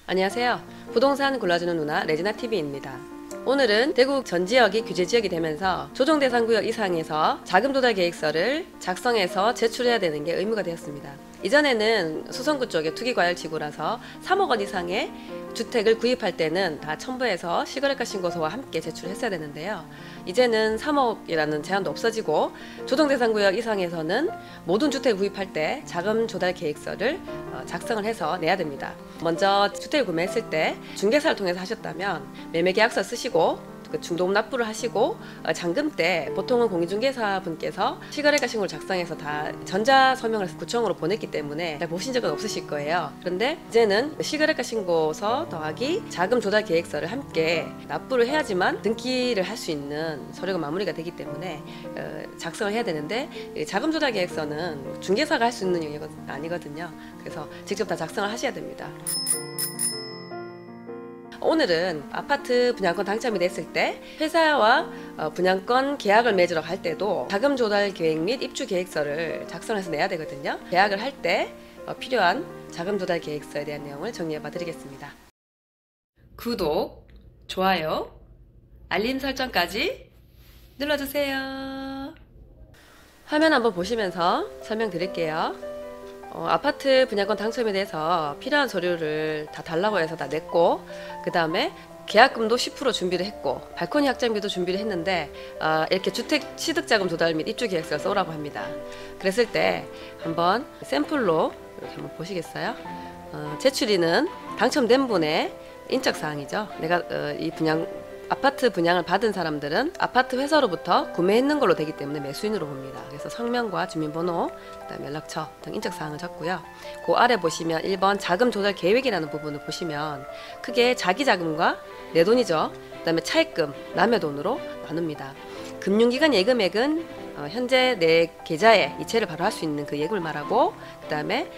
안녕하세요. 부동산 골라주는 누나 레지나TV입니다. 오늘은 대구 전 지역이 규제지역이 되면서 조정대상구역 이상에서 자금조달계획서를 작성해서 제출해야 되는 게 의무가 되었습니다. 이전에는 수성구 쪽에 투기과열지구라서 3억 원 이상의 주택을 구입할 때는 다 첨부해서 시거래가 신고서와 함께 제출했어야 되는데요. 이제는 3억이라는 제한도 없어지고 조정대상구역 이상에서는 모든 주택을 구입할 때 자금조달계획서를 작성을 해서 내야 됩니다. 먼저 주택을 구매했을 때 중개사를 통해서 하셨다면 매매계약서 쓰시고 그 중도금 납부를 하시고 잔금 때 보통은 공인중개사 분께서 시거래가 신고를 작성해서 다 전자서명을 해서 구청으로 보냈기 때문에 잘 보신 적은 없으실 거예요. 그런데 이제는 시거래가 신고서 더하기 자금조달계획서를 함께 납부를 해야지만 등기를 할 수 있는 서류가 마무리가 되기 때문에 작성을 해야 되는데 자금조달계획서는 중개사가 할 수 있는 영역은 아니거든요. 그래서 직접 다 작성을 하셔야 됩니다. 오늘은 아파트 분양권 당첨이 됐을 때 회사와 분양권 계약을 맺으러 갈 때도 자금 조달 계획 및 입주 계획서를 작성해서 내야 되거든요. 계약을 할 때 필요한 자금 조달 계획서에 대한 내용을 정리해 봐 드리겠습니다. 구독, 좋아요, 알림 설정까지 눌러주세요. 화면 한번 보시면서 설명드릴게요. 아파트 분양권 당첨이 돼서 필요한 서류를 다 달라고 해서 다 냈고, 그 다음에 계약금도 10% 준비를 했고 발코니 확장비도 준비를 했는데 이렇게 주택 취득자금 조달 및 입주 계획서를 써오라고 합니다. 그랬을 때 한번 샘플로 이렇게 한번 보시겠어요? 제출인은 당첨된 분의 인적사항이죠. 내가 이 아파트 분양을 받은 사람들은 아파트 회사로부터 구매했는 걸로 되기 때문에 매수인으로 봅니다. 그래서 성명과 주민번호, 그다음에 연락처 등 인적사항을 적고요. 그 아래 보시면 1번 자금 조달 계획이라는 부분을 보시면 크게 자기 자금과 내 돈이죠. 그다음에 차입금, 남의 돈으로 나눕니다. 금융기관 예금액은 현재 내 계좌에 이체를 바로 할 수 있는 그 예금을 말하고, 그다음에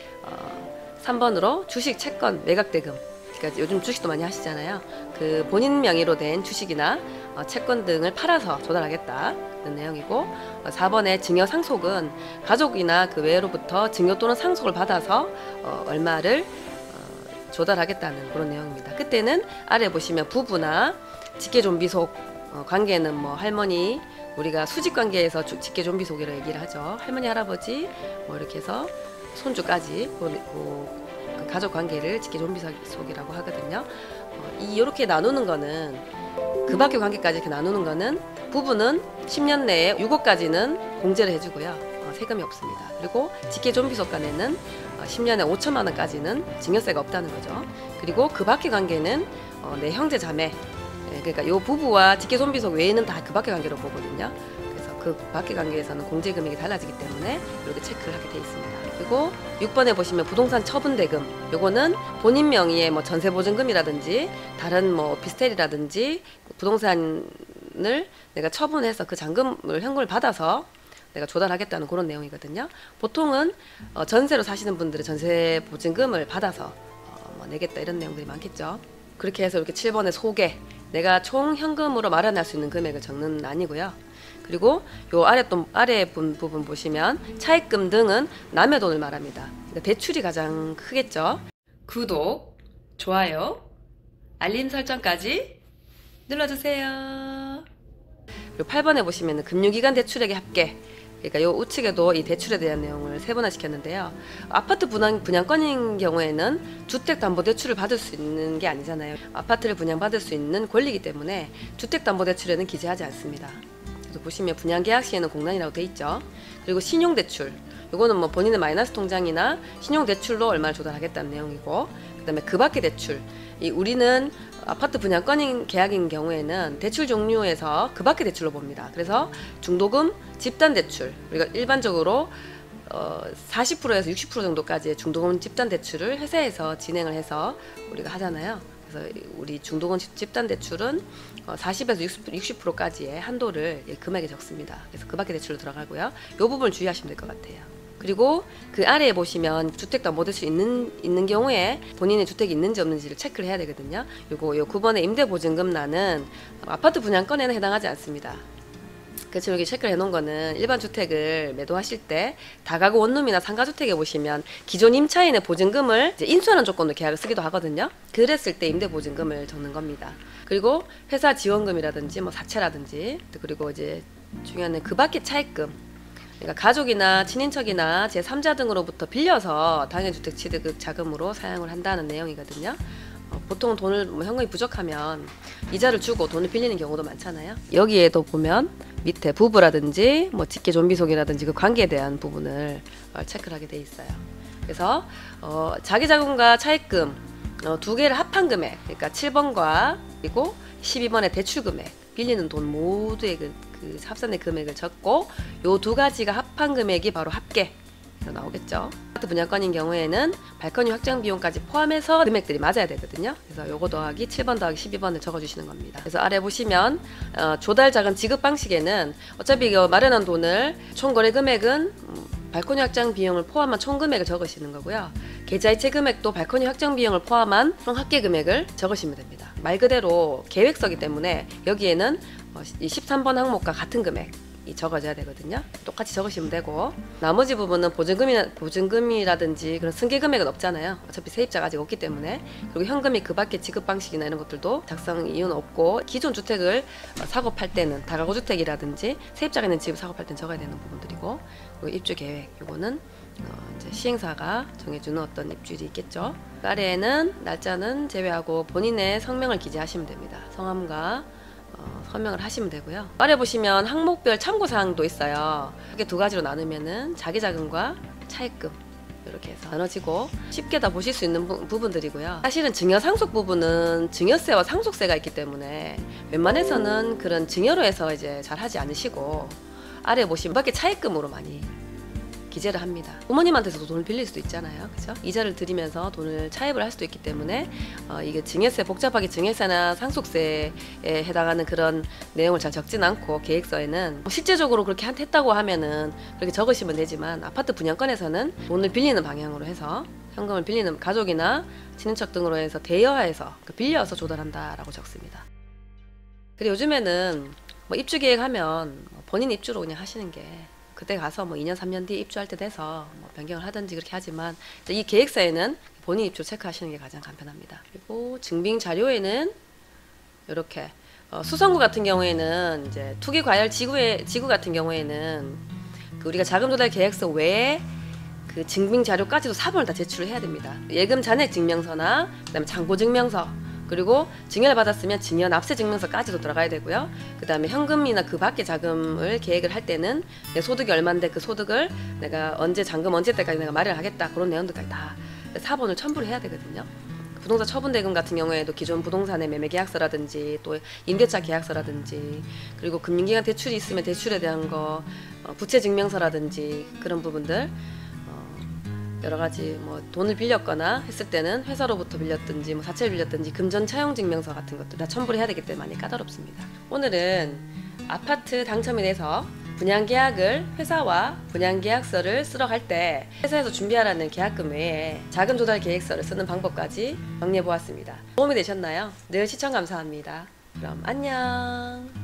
3번으로 주식, 채권, 매각대금. 그러니까 요즘 주식도 많이 하시잖아요. 그 본인 명의로 된 주식이나 채권 등을 팔아서 조달하겠다는 내용이고, 4번의 증여 상속은 가족이나 그 외로부터 증여 또는 상속을 받아서 얼마를 조달하겠다는 그런 내용입니다. 그때는 아래 보시면 부부나 직계존비속 관계는 뭐 할머니, 우리가 수직관계에서 직계존비속이라고 얘기를 하죠. 할머니, 할아버지 뭐 이렇게 해서 손주까지 그 가족 관계를 직계존비속이라고 하거든요. 이렇게 나누는 거는 그 밖의 관계까지 이렇게 나누는 거는 부부는 10년 내에 6억까지는 공제를 해주고요. 세금이 없습니다. 그리고 직계존비속 간에는 10년에 5천만 원까지는 증여세가 없다는 거죠. 그리고 그 밖의 관계는 내 형제 자매, 그러니까 요 부부와 직계존비속 외에는 다 그 밖의 관계로 보거든요. 그래서 그 밖의 관계에서는 공제 금액이 달라지기 때문에 이렇게 체크를 하게 돼 있습니다. 그리고 6번에 보시면 부동산 처분대금, 요거는 본인 명의의 뭐 전세보증금이라든지 다른 뭐 오피스텔이라든지 부동산을 내가 처분해서 그 잔금을 현금을 받아서 내가 조달하겠다는 그런 내용이거든요. 보통은 전세로 사시는 분들은 전세보증금을 받아서 뭐 내겠다 이런 내용들이 많겠죠. 그렇게 해서 이렇게 7번의 소개, 내가 총 현금으로 마련할 수 있는 금액을 적는 란이고요. 그리고 요 아래 부분 보시면 차입금 등은 남의 돈을 말합니다. 그러니까 대출이 가장 크겠죠. 구독, 좋아요, 알림 설정까지 눌러주세요. 그리고 8번에 보시면 금융기관 대출액의 합계, 그러니까 요 우측에도 이 대출에 대한 내용을 세분화 시켰는데요. 아파트 분양권인 경우에는 주택담보대출을 받을 수 있는 게 아니잖아요. 아파트를 분양받을 수 있는 권리이기 때문에 주택담보대출에는 기재하지 않습니다. 그래서 보시면 분양계약 시에는 공란이라고 돼 있죠. 그리고 신용대출, 요거는 뭐 본인의 마이너스 통장이나 신용대출로 얼마를 조달하겠다는 내용이고, 그 다음에 그 밖의 대출, 우리는 아파트 분양권인 계약인 경우에는 대출 종류에서 그 밖의 대출로 봅니다. 그래서 중도금, 집단대출, 우리가 일반적으로 40%에서 60% 정도까지의 중도금 집단대출을 회사에서 진행을 해서 우리가 하잖아요. 그래서 우리 중도금 집단대출은 40에서 60%까지의 한도를 금액에 적습니다. 그래서 그 밖의 대출로 들어가고요. 이 부분을 주의하시면 될 것 같아요. 그리고 그 아래에 보시면 주택담보대출 있는 경우에 본인의 주택이 있는지 없는지를 체크를 해야 되거든요. 요 9번의 임대보증금란은 아파트 분양권에는 해당하지 않습니다. 그래서 여기 체크를 해놓은 거는 일반 주택을 매도하실 때 다가구 원룸이나 상가주택에 보시면 기존 임차인의 보증금을 이제 인수하는 조건으로 계약을 쓰기도 하거든요. 그랬을 때 임대보증금을 적는 겁니다. 그리고 회사 지원금이라든지 뭐 사채라든지, 그리고 이제 중요한 그 밖의 차입금, 그러니까 가족이나 친인척이나 제3자 등으로부터 빌려서 당해주택 취득 자금으로 사용을 한다는 내용이거든요. 보통 돈을 뭐 현금이 부족하면 이자를 주고 돈을 빌리는 경우도 많잖아요. 여기에도 보면 밑에 부부라든지 뭐 직계 좀비 속이라든지 그 관계에 대한 부분을 체크를 하게 돼 있어요. 그래서 자기 자금과 차입금 두 개를 합한 금액, 그러니까 7번과 그리고 12번의 대출 금액, 빌리는 돈 모두의 그 합산된 금액을 적고 요 두 가지가 합한 금액이 바로 합계 나오겠죠. 아파트 분양권인 경우에는 발코니 확장 비용까지 포함해서 금액들이 맞아야 되거든요. 그래서 요거 더하기 7번 더하기 12번을 적어주시는 겁니다. 그래서 아래 보시면 조달 자금 지급 방식에는 어차피 이거 마련한 돈을 총 거래 금액은 발코니 확장 비용을 포함한 총 금액을 적으시는 거고요. 계좌이체 금액도 발코니 확장 비용을 포함한 총 합계 금액을 적으시면 됩니다. 말 그대로 계획서기 때문에 여기에는 이 13번 항목과 같은 금액이 적어져야 되거든요. 똑같이 적으시면 되고, 나머지 부분은 보증금이라든지 그런 승계 금액은 없잖아요. 어차피 세입자가 아직 없기 때문에. 그리고 현금이 그 밖에 지급 방식이나 이런 것들도 작성 이유는 없고, 기존 주택을 사고 팔 때는 다가구 주택이라든지 세입자가 있는 집을 사고 팔 때는 적어야 되는 부분들이고, 그리고 입주 계획 요거는 이제 시행사가 정해주는 어떤 입주일이 있겠죠. 그 아래에는 날짜는 제외하고 본인의 성명을 기재하시면 됩니다. 성함과 서명을 하시면 되고요. 아래 보시면 항목별 참고사항도 있어요. 이렇게 두 가지로 나누면은 자기 자금과 차입금 이렇게 해서 나눠지고 쉽게 다 보실 수 있는 부분들이고요. 사실은 증여 상속 부분은 증여세와 상속세가 있기 때문에 웬만해서는 그런 증여로 해서 이제 잘 하지 않으시고 아래 보시면 밖에 차입금으로 많이 기재를 합니다. 부모님한테서도 돈을 빌릴 수도 있잖아요. 그죠? 이자를 드리면서 돈을 차입을 할 수도 있기 때문에 이게 증여세, 복잡하게 증여세나 상속세에 해당하는 그런 내용을 잘 적진 않고 계획서에는 실제적으로 그렇게 했다고 하면은 그렇게 적으시면 되지만 아파트 분양권에서는 돈을 빌리는 방향으로 해서 현금을 빌리는 가족이나 친인척 등으로 해서 대여해서 빌려서 조달한다라고 적습니다. 그리고 요즘에는 뭐 입주 계획하면 본인 입주로 그냥 하시는 게 그때 가서 뭐 2년 3년 뒤에 입주할 때 돼서 뭐 변경을 하든지 그렇게 하지만 이 계획서에는 본인 입주 체크하시는 게 가장 간편합니다. 그리고 증빙 자료에는 이렇게 수성구 같은 경우에는 이제 투기 과열 지구 같은 경우에는 그 우리가 자금 조달 계획서 외에 그 증빙 자료까지도 4번을 다 제출을 해야 됩니다. 예금 잔액 증명서나 그다음에 잔고 증명서, 그리고 증여를 받았으면 증여 납세 증명서까지도 들어가야 되고요. 그 다음에 현금이나 그 밖의 자금을 계획을 할 때는 내 소득이 얼마인데 그 소득을 내가 잔금 언제 때까지 내가 마련하겠다 그런 내용들까지 다 4번을 첨부를 해야 되거든요. 부동산 처분대금 같은 경우에도 기존 부동산의 매매 계약서라든지 또 임대차 계약서라든지 그리고 금융기관 대출이 있으면 대출에 대한 거 부채 증명서라든지 그런 부분들 여러 가지 뭐 돈을 빌렸거나 했을 때는 회사로부터 빌렸든지 뭐 사채를 빌렸든지 금전 차용 증명서 같은 것들 다 첨부를 해야 되기 때문에 많이 까다롭습니다. 오늘은 아파트 당첨이 돼서 분양계약을 회사와 분양계약서를 쓰러 갈 때 회사에서 준비하라는 계약금 외에 자금 조달 계획서를 쓰는 방법까지 정리해 보았습니다. 도움이 되셨나요? 늘 시청 감사합니다. 그럼 안녕.